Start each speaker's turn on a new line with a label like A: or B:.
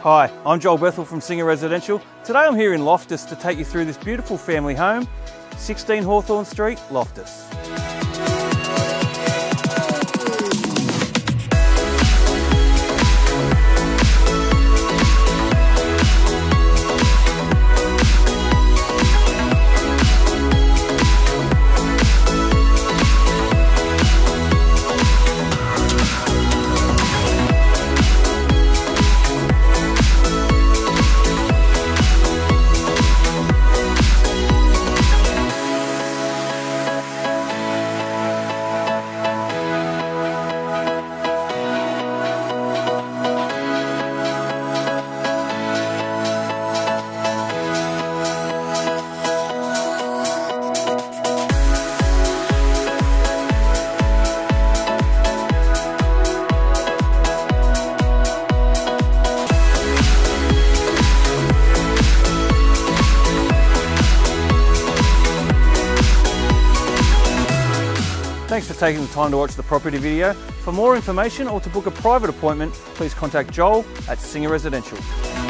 A: Hi, I'm Joel Bethell from Singer Residential. Today I'm here in Loftus to take you through this beautiful family home, 16 Hawthorn Street, Loftus. Thanks for taking the time to watch the property video. For more information or to book a private appointment, please contact Joel at Singer Residential.